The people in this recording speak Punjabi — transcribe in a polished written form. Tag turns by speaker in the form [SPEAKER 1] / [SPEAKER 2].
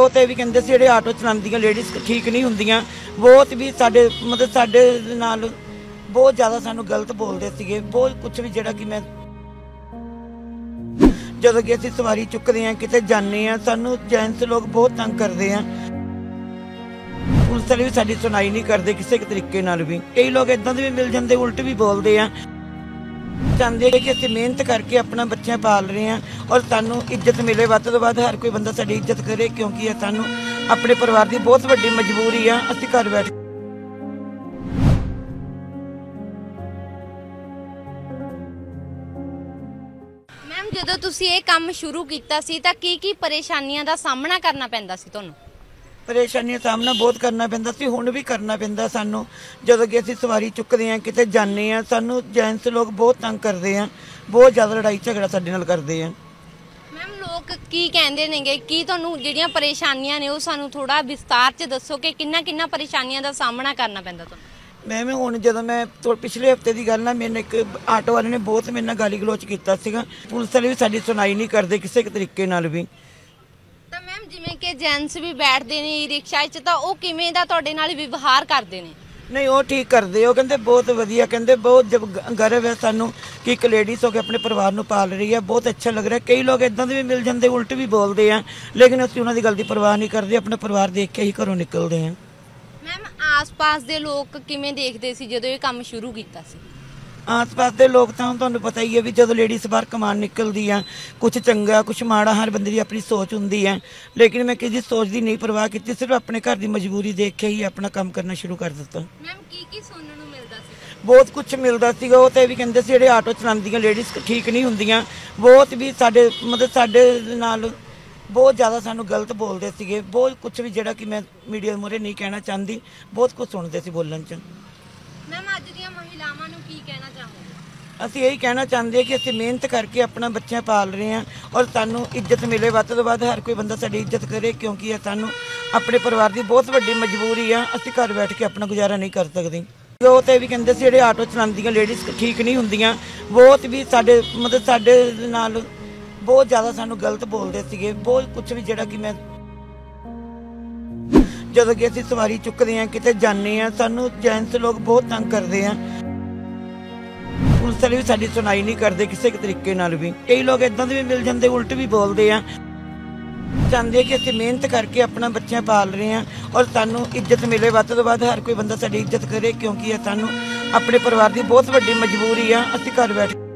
[SPEAKER 1] ਉਹ ਤੇ ਵੀ ਕਹਿੰਦੇ ਸੀ ਜਿਹੜੇ ਆਟੋ ਚਲਾਉਂਦੀਆਂ ਲੇਡੀਜ਼ ਠੀਕ ਨਹੀਂ ਹੁੰਦੀਆਂ। ਬਹੁਤ ਵੀ ਸਾਡੇ ਮਤਲਬ ਸਾਡੇ ਨਾਲ ਬਹੁਤ ਜ਼ਿਆਦਾ ਸਾਨੂੰ ਗਲਤ ਬੋਲਦੇ ਸੀਗੇ। ਬਹੁਤ ਕੁਝ ਵੀ ਜਿਹੜਾ ਕਿ ਮੈਂ ਜਦੋਂ ਕਿ ਅਸੀਂ ਸਵਾਰੀ ਚੁੱਕਦੇ ਹਾਂ ਕਿਤੇ ਜਾਂਦੇ ਹਾਂ ਸਾਨੂੰ ਜੈਂਟਸ ਲੋਕ ਬਹੁਤ ਤੰਗ ਕਰਦੇ ਆ। ਪੁਲਿਸ ਵਾਲੇ ਵੀ ਸਾਡੀ ਸੁਣਾਈ ਨਹੀਂ ਕਰਦੇ ਕਿਸੇ ਤਰੀਕੇ ਨਾਲ ਵੀ। ਕਈ ਲੋਕ ਇਦਾਂ ਦੇ ਵੀ ਮਿਲ ਜਾਂਦੇ ਉਲਟ ਵੀ ਬੋਲਦੇ ਆ। ਚਾਹੁੰਦੇ ਕਿ ਅਸੀਂ ਮਿਹਨਤ ਕਰਕੇ ਆਪਣਾ ਬੱਚਿਆਂ ਪਾਲ ਰਹੇ ਹਾਂ ਔਰ ਸਾਨੂੰ ਇੱਜ਼ਤ ਮਿਲੇ ਵੱਧ ਤੋਂ ਵੱਧ। ਹਰ ਕੋਈ ਬੰਦਾ ਸਾਡੀ ਇੱਜ਼ਤ ਕਰੇ ਕਿਉਂਕਿ ਇਹ ਸਾਨੂੰ ਆਪਣੇ ਪਰਿਵਾਰ ਦੀ ਬਹੁਤ ਵੱਡੀ ਮਜਬੂਰੀ ਆ। ਅਸੀਂ ਘਰ ਬੈਠ
[SPEAKER 2] ਮੈਮ ਜਦੋਂ ਤੁਸੀਂ ਇਹ ਕੰਮ ਸ਼ੁਰੂ ਕੀਤਾ ਸੀ ਤਾਂ ਕੀ ਪਰੇਸ਼ਾਨੀਆਂ ਦਾ ਸਾਹਮਣਾ ਕਰਨਾ ਪੈਂਦਾ ਸੀ ਤੁਹਾਨੂੰ?
[SPEAKER 1] ਪਰੇਸ਼ਾਨੀਆਂ ਸਾਹਮਣਾ ਬਹੁਤ ਕਰਨਾ ਪੈਂਦਾ ਸੀ, ਹੁਣ ਵੀ ਕਰਨਾ ਪੈਂਦਾ ਸਾਨੂੰ। ਜਦੋਂ ਕਿ ਅਸੀਂ ਸਵਾਰੀ ਚੁੱਕਦੇ ਹਾਂ ਕਿਤੇ ਜਾਂਦੇ ਹਾਂ ਸਾਨੂੰ ਜੈਂਟਸ ਲੋਕ ਬਹੁਤ ਤੰਗ ਕਰਦੇ ਆ। ਬਹੁਤ ਜ਼ਿਆਦਾ ਲੜਾਈ ਝਗੜਾ ਸਾਡੇ ਨਾਲ ਕਰਦੇ ਆ।
[SPEAKER 2] ਮੈਮ ਲੋਕ ਕੀ ਕਹਿੰਦੇ ਨੇਗੇ ਕੀ ਤੁਹਾਨੂੰ ਜਿਹੜੀਆਂ ਪਰੇਸ਼ਾਨੀਆਂ ਨੇ ਉਹ ਸਾਨੂੰ ਥੋੜਾ ਵਿਸਤਾਰ 'ਚ ਦੱਸੋ ਕਿ ਕਿੰਨਾ ਪਰੇਸ਼ਾਨੀਆਂ ਦਾ ਸਾਹਮਣਾ ਕਰਨਾ ਪੈਂਦਾ ਤੁਹਾਨੂੰ?
[SPEAKER 1] ਮੈਂ ਹੁਣ ਜਦੋਂ ਮੈਂ ਪਿਛਲੇ ਹਫਤੇ ਦੀ ਗੱਲ ਨਾ ਮੈਨੂੰ ਇੱਕ ਆਟੋ ਵਾਲੇ ਨੇ ਬਹੁਤ ਮੇਰੇ ਨਾਲ ਗਾਲੀ ਗਲੋਚ ਕੀਤਾ ਸੀਗਾ। ਪੁਲਿਸ ਵਾਲੇ ਵੀ ਸਾਡੀ ਸੁਣਾਈ ਨਹੀਂ ਕਰਦੇ ਕਿਸੇ ਤਰੀਕੇ ਨਾਲ ਵੀ।
[SPEAKER 2] ਤਾਂ ਮੈਮ ਜਿਵੇਂ ਕਿ ਜੈਂਟਸ ਵੀ ਬੈਠਦੇ ਨੇ ਰਿਕਸ਼ਾ 'ਚ ਤਾਂ ਉਹ ਕਿਵੇਂ ਦਾ ਤੁਹਾਡੇ ਨਾਲ ਵਿਵਹਾਰ ਕਰਦੇ ਨੇ?
[SPEAKER 1] ਨਹੀਂ ਉਹ ਠੀਕ ਕਰਦੇ। ਉਹ ਕਹਿੰਦੇ ਬਹੁਤ ਵਧੀਆ, ਕਹਿੰਦੇ ਬਹੁਤ ਜਬ ਗਰਵ ਹੈ ਸਾਨੂੰ ਕਿ ਇੱਕ ਲੇਡੀਜ਼ ਹੋ ਕੇ ਆਪਣੇ ਪਰਿਵਾਰ ਨੂੰ ਪਾਲ ਰਹੀ ਹੈ। ਬਹੁਤ ਅੱਛਾ ਲੱਗ ਰਿਹਾ। ਕਈ ਲੋਕ ਇਦਾਂ ਦੇ ਵੀ ਮਿਲ ਜਾਂਦੇ ਉਲਟ ਵੀ ਬੋਲਦੇ ਆ ਲੇਕਿਨ ਅਸੀਂ ਉਹਨਾਂ ਦੀ ਗੱਲ ਦੀ ਪਰਵਾਹ ਨਹੀਂ ਕਰਦੇ। ਆਪਣਾ ਪਰਿਵਾਰ ਦੇਖ ਕੇ ਹੀ ਘਰੋਂ ਨਿਕਲਦੇ ਆ।
[SPEAKER 2] ਮੈਮ ਆਸ-ਪਾਸ ਦੇ ਲੋਕ ਕਿਵੇਂ ਦੇਖਦੇ ਸੀ ਜਦੋਂ ਇਹ ਕੰਮ ਸ਼ੁਰੂ ਕੀਤਾ ਸੀ?
[SPEAKER 1] ਆਸ-ਪਾਸ ਦੇ ਲੋਕ ਤਾਂ ਤੁਹਾਨੂੰ ਪਤਾ ਹੀ ਹੈ ਵੀ ਜਦੋਂ ਲੇਡੀਜ਼ ਬਾਹਰ ਕਮਾਉਣ ਨਿਕਲਦੀ ਆ ਕੁਝ ਚੰਗਾ ਕੁਝ ਮਾੜਾ ਹਰ ਬੰਦੇ ਦੀ ਆਪਣੀ ਸੋਚ ਹੁੰਦੀ ਹੈ। ਲੇਕਿਨ ਮੈਂ ਕਿਸੇ ਸੋਚ ਦੀ ਨਹੀਂ ਪਰਵਾਹ ਕੀਤੀ, ਸਿਰਫ ਆਪਣੇ ਘਰ ਦੀ ਮਜਬੂਰੀ ਦੇਖ ਕੇ ਹੀ ਆਪਣਾ ਕੰਮ ਕਰਨਾ ਸ਼ੁਰੂ ਕਰ ਦਿੱਤਾ।
[SPEAKER 2] ਮੈਮ ਕੀ ਸੁਣਨ ਨੂੰ ਮਿਲਦਾ ਸੀ?
[SPEAKER 1] ਬਹੁਤ ਕੁਝ ਮਿਲਦਾ ਸੀਗਾ। ਉਹ ਤੇ ਵੀ ਕਹਿੰਦੇ ਸੀ ਜਿਹੜੇ ਆਟੋ ਚਲਾਉਂਦੀਆਂ ਲੇਡੀਜ਼ ਠੀਕ ਨਹੀਂ ਹੁੰਦੀਆਂ। ਬਹੁਤ ਵੀ ਸਾਡੇ ਨਾਲ ਬਹੁਤ ਜ਼ਿਆਦਾ ਸਾਨੂੰ ਗਲਤ ਬੋਲਦੇ ਸੀਗੇ। ਬਹੁਤ ਕੁਝ ਵੀ ਜਿਹੜਾ ਕਿ ਮੈਂ ਮੀਡੀਆ ਮੂਹਰੇ ਨਹੀਂ ਕਹਿਣਾ ਚਾਹੁੰਦੀ। ਬਹੁਤ ਕੁਝ ਸੁਣਦੇ ਸੀ ਬੋਲਣ 'ਚ।
[SPEAKER 2] ਮੈਮ ਅੱਜ ਦੀਆਂ ਮਹਿਲਾਵਾਂ ਨੂੰ ਕੀ ਕਹਿਣਾ ਚਾਹੋਗੇ?
[SPEAKER 1] ਅਸੀਂ ਇਹੀ ਕਹਿਣਾ ਚਾਹੁੰਦੇ ਕਿ ਅਸੀਂ ਮਿਹਨਤ ਕਰਕੇ ਆਪਣਾ ਬੱਚਿਆਂ ਪਾਲ ਰਹੇ ਹਾਂ ਔਰ ਸਾਨੂੰ ਇੱਜ਼ਤ ਮਿਲੇ ਵੱਧ ਤੋਂ ਵੱਧ। ਹਰ ਕੋਈ ਬੰਦਾ ਸਾਡੀ ਇੱਜ਼ਤ ਕਰੇ ਕਿਉਂਕਿ ਇਹ ਸਾਨੂੰ ਆਪਣੇ ਪਰਿਵਾਰ ਦੀ ਬਹੁਤ ਵੱਡੀ ਮਜਬੂਰੀ ਆ। ਅਸੀਂ ਘਰ ਬੈਠ ਕੇ ਆਪਣਾ ਗੁਜ਼ਾਰਾ ਨਹੀਂ ਕਰ ਸਕਦੇ। ਉਹ ਤੇ ਵੀ ਕਹਿੰਦੇ ਸੀ ਜਿਹੜੇ ਆਟੋ ਚਲਾਉਂਦੀਆਂ ਲੇਡੀਜ਼ ਠੀਕ ਨਹੀਂ ਹੁੰਦੀਆਂ। ਬਹੁਤ ਵੀ ਸਾਡੇ ਨਾਲ ਬਹੁਤ ਜ਼ਿਆਦਾ ਸਾਨੂੰ ਗਲਤ ਬੋਲਦੇ ਸੀਗੇ। ਬਹੁਤ ਕੁਝ ਵੀ ਜਿਹੜਾ ਕਿ ਮੈਂ ਜਦੋਂ ਕਿ ਅਸੀਂ ਸਵਾਰੀ ਚੁੱਕਦੇ ਹਾਂ ਕਿਤੇ ਜਾਂਦੇ ਹਾਂ ਸਾਨੂੰ ਜੈਂਟਸ ਲੋਕ ਬਹੁਤ ਤੰਗ ਕਰਦੇ ਆ। ਪੁਲਿਸ ਵਾਲੇ ਵੀ ਸਾਡੀ ਸੁਣਾਈ ਨਹੀਂ ਕਰਦੇ ਕਿਸੇ ਤਰੀਕੇ ਨਾਲ ਵੀ। ਕਈ ਲੋਕ ਇਦਾਂ ਦੇ ਵੀ ਮਿਲ ਜਾਂਦੇ ਉਲਟ ਵੀ ਬੋਲਦੇ ਆ। ਚਾਹੁੰਦੇ ਕਿ ਅਸੀਂ ਮਿਹਨਤ ਕਰਕੇ ਆਪਣਾ ਬੱਚਿਆਂ ਪਾਲ ਰਹੇ ਹਾਂ ਔਰ ਸਾਨੂੰ ਇੱਜ਼ਤ ਮਿਲੇ ਵੱਧ ਤੋਂ ਵੱਧ। ਹਰ ਕੋਈ ਬੰਦਾ ਸਾਡੀ ਇੱਜ਼ਤ ਕਰੇ ਕਿਉਂਕਿ ਇਹ ਸਾਨੂੰ ਆਪਣੇ ਪਰਿਵਾਰ ਦੀ ਬਹੁਤ ਵੱਡੀ ਮਜਬੂਰੀ ਆ। ਅਸੀਂ ਘਰ ਬੈਠ